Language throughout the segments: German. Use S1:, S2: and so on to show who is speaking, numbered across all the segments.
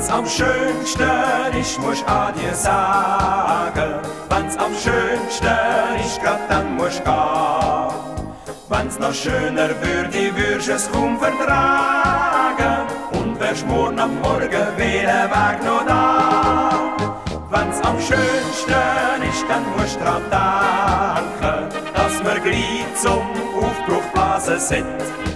S1: Wenn's am schönsten ist, muss ich Adieu sagen. Wenn's am schönsten ist, grad dann muss ich gehen. Wenn's noch schöner würde, würd's es kaum vertragen. Und wär's morgen am Morgen wäre Weg noch da. Wenn's am schönsten ist, dann musst du dran denken, dass wir gleich zum Aufbruch blasen sind.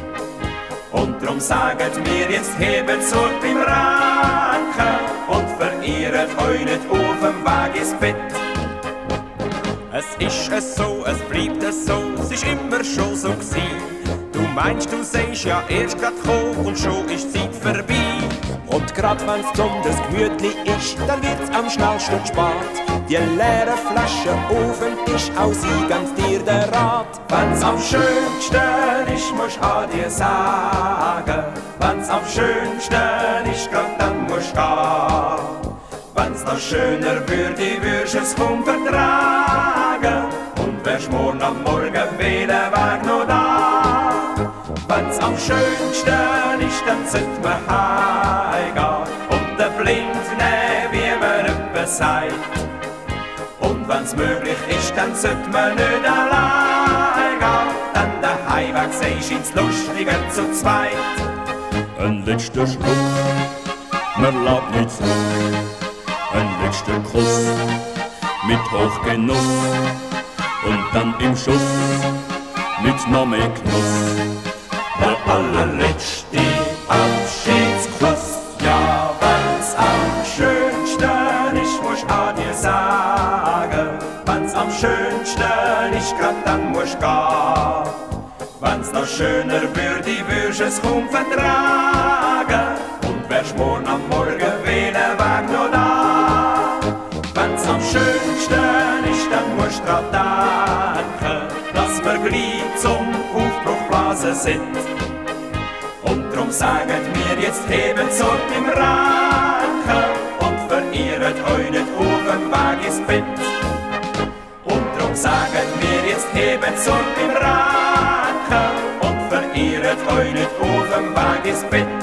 S1: Und drum sagt mir jetzt, hebt Sorg beim Ranken und verirrt euch nicht auf dem Weg ins Bett. Es ist es so, es bleibt es so, es ist immer schon so gewesen. Du meinst, du seist ja erst grad gekommen und schon ist die Zeit vorbei. Und grad wenn's besonders gemütlich ist, dann wird's am schnellsten spät. Die leere Flasche auf dem Tisch, auch sie ganz dir der Rat. Wenn's am schönsten ist, musst du Adieu sagen. Wenn's am schönsten ist, grad dann musst du gehen. Wenn's noch schöner würde, würd's es kaum vertragen. Und wär's morgen am Morgen wäre Weg noch da. Wenn's am schönsten ist, dann sollt man heimgehen und den Blind nehmen, wie man öppe sagt. Und wenn's möglich ist, dann sollt man nicht allein gehen, denn der Heimweg seist ins Lustige zu zweit.
S2: Ein letzter Schluck, man lässt nicht zurück. Ein letzter Kuss mit Hochgenuss und dann im Schuss mit noch mehr Genuss.
S1: Der allerletzte Abschiedskuss. Ja, wenn's am schönsten ist, musst du Adieu sagen. Wenn's am schönsten ist, grad dann musst du gehen. Wenn's noch schöner würde, würd's es kaum vertragen. Und wär's morgen am Morgen wäre Weg noch da. Wenn's am schönsten ist, dann musst du dran denken, dass wir gleich zum Aufbruch blasen sind. Und drum sagt mir jetzt, hebt Sorg im Ranken und verirrt euch nicht auf dem Weg ins Bett. Und drum sagt mir jetzt, hebt Sorg im Ranken und verirrt euch nicht auf dem Weg ins Bett.